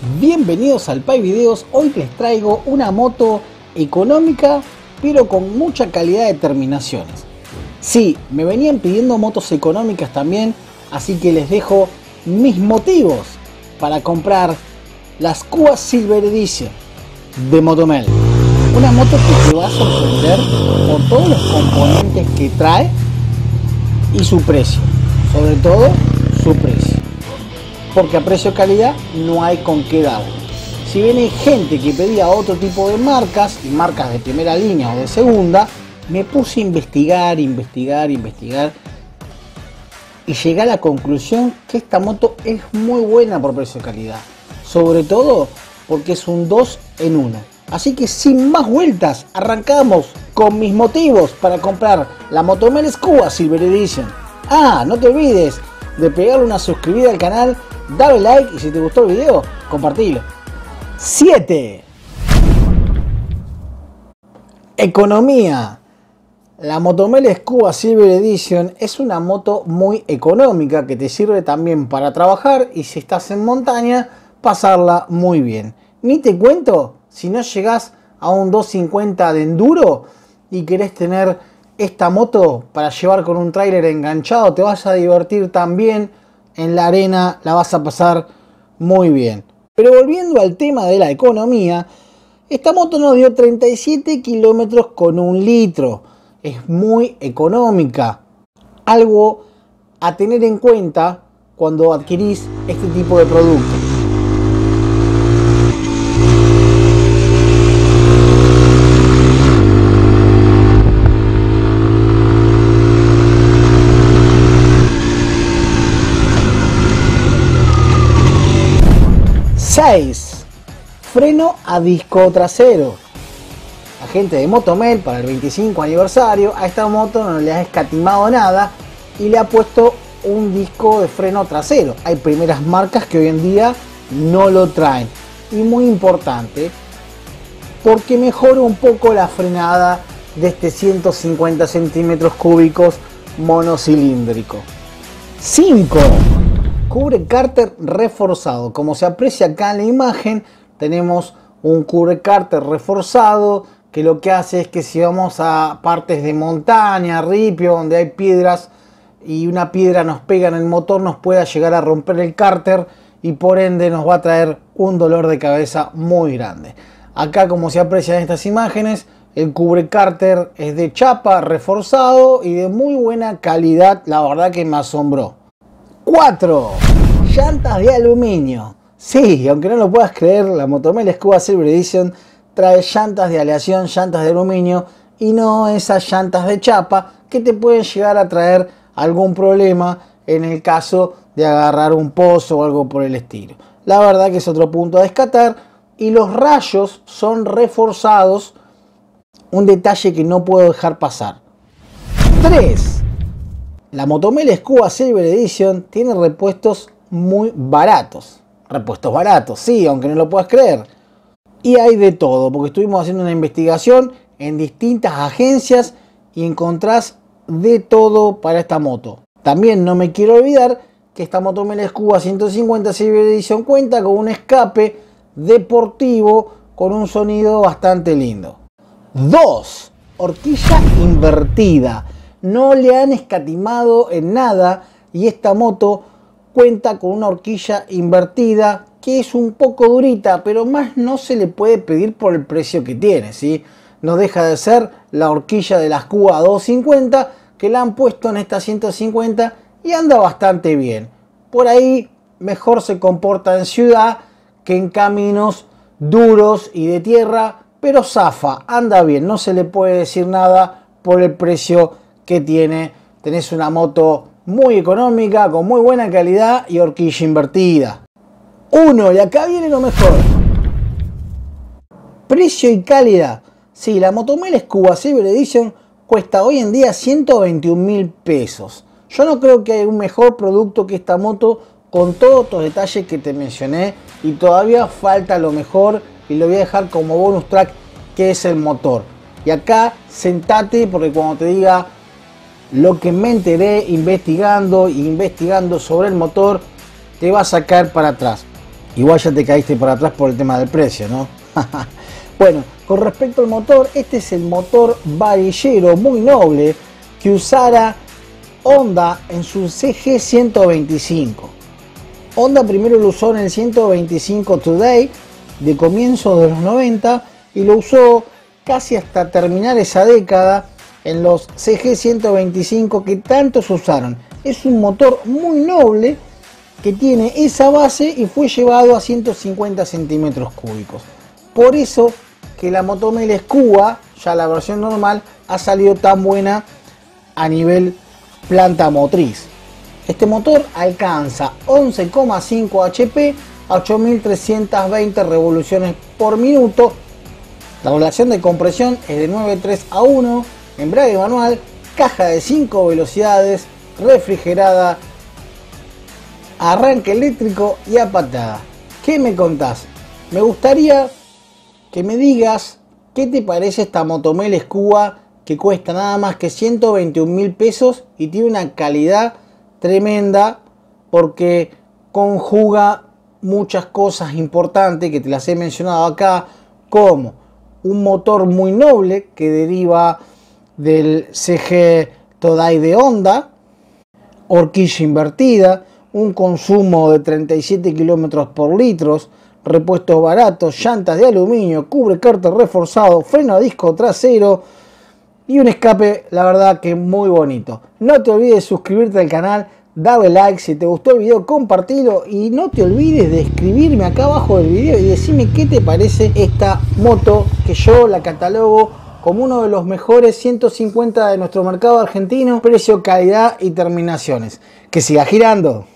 Bienvenidos al Pai Videos. Hoy les traigo una moto económica pero con mucha calidad de terminaciones. Sí, me venían pidiendo motos económicas también, así que les dejo mis motivos para comprar las Cuba Silver Edition de Motomel. Una moto que te va a sorprender por todos los componentes que trae y su precio, sobre todo su precio, porque a precio-calidad no hay con qué dar. Si viene gente que pedía otro tipo de marcas, y marcas de primera línea o de segunda, me puse a investigar y llegué a la conclusión que esta moto es muy buena por precio-calidad, sobre todo porque es un 2 en 1. Así que sin más vueltas, arrancamos con mis motivos para comprar la Motomel Cuba Silver Edition. No te olvides de pegarle una suscribida al canal, dale like y si te gustó el video, compartilo. 7. Economía. La Motomel Cuba Silver Edition es una moto muy económica que te sirve también para trabajar y si estás en montaña, pasarla muy bien. Ni te cuento si no llegás a un 250 de enduro y querés tener esta moto para llevar con un tráiler enganchado, te vas a divertir también en la arena, la vas a pasar muy bien. Pero volviendo al tema de la economía, esta moto nos dio 37 kilómetros con 1 litro. Es muy económica. Algo a tener en cuenta cuando adquirís este tipo de producto. Freno a disco trasero. La gente de Motomel para el 25 aniversario a esta moto no le ha escatimado nada y le ha puesto un disco de freno trasero. Hay primeras marcas que hoy en día no lo traen. Y muy importante, porque mejora un poco la frenada de este 150 centímetros cúbicos monocilíndrico. 5. Cubre cárter reforzado. Como se aprecia acá en la imagen, tenemos un cubre cárter reforzado que lo que hace es que si vamos a partes de montaña, ripio, donde hay piedras y una piedra nos pega en el motor, nos pueda llegar a romper el cárter y por ende nos va a traer un dolor de cabeza muy grande. Acá, como se aprecia en estas imágenes, el cubre cárter es de chapa reforzado y de muy buena calidad. La verdad que me asombró. 4. Llantas de aluminio. Sí, aunque no lo puedas creer, la Motomel Cuba Silver Edition trae llantas de aleación, llantas de aluminio y no esas llantas de chapa que te pueden llegar a traer algún problema en el caso de agarrar un pozo o algo por el estilo. La verdad que es otro punto a descartar y los rayos son reforzados, un detalle que no puedo dejar pasar. 3. La Motomel Cuba Silver Edition tiene repuestos muy baratos. Repuestos baratos, sí, aunque no lo puedas creer. Y hay de todo, porque estuvimos haciendo una investigación en distintas agencias y encontrás de todo para esta moto. También no me quiero olvidar que esta Motomel Cuba 150 Silver Edition cuenta con un escape deportivo con un sonido bastante lindo. 2. Horquilla invertida. No le han escatimado en nada y esta moto cuenta con una horquilla invertida que es un poco durita, pero más no se le puede pedir por el precio que tiene, ¿sí? No deja de ser la horquilla de las Cuba 250 que la han puesto en esta 150 y anda bastante bien. Por ahí mejor se comporta en ciudad que en caminos duros y de tierra, pero zafa, anda bien, no se le puede decir nada por el precio que tiene. Tenés una moto muy económica, con muy buena calidad y horquilla invertida. 1. Y acá viene lo mejor. Precio y calidad. Sí, la Motomel Cuba Silver Edition cuesta hoy en día 121.000 pesos. Yo no creo que haya un mejor producto que esta moto con todos estos detalles que te mencioné y todavía falta lo mejor y lo voy a dejar como bonus track, que es el motor. Y acá sentate porque cuando te diga lo que me enteré investigando sobre el motor, te va a sacar para atrás. Igual ya te caíste para atrás por el tema del precio, ¿no? Bueno, con respecto al motor, este es el motor varillero muy noble que usara Honda en su CG 125. Honda primero lo usó en el 125 Today de comienzo de los 90 y lo usó casi hasta terminar esa década en los CG 125 que tantos usaron. Es un motor muy noble que tiene esa base y fue llevado a 150 centímetros cúbicos. Por eso que la Motomel Scuba, ya la versión normal, ha salido tan buena a nivel planta motriz. Este motor alcanza 11,5 HP a 8320 revoluciones por minuto. La relación de compresión es de 9:3 a 1, embrague manual, caja de 5 velocidades, refrigerada, arranque eléctrico y a patada. ¿Qué me contás? Me gustaría que me digas qué te parece esta Motomel Scuba que cuesta nada más que 121.000 pesos y tiene una calidad tremenda porque conjuga muchas cosas importantes que te las he mencionado acá, como un motor muy noble que deriva del CG Today de Honda, horquilla invertida, un consumo de 37 km por litro, repuestos baratos, llantas de aluminio, cubre cárter reforzado, freno a disco trasero y un escape, la verdad que muy bonito. No te olvides de suscribirte al canal, darle like, si te gustó el video compartilo y no te olvides de escribirme acá abajo del video y decirme qué te parece esta moto que yo la catalogo como uno de los mejores 150 de nuestro mercado argentino, precio, calidad y terminaciones. Que siga girando.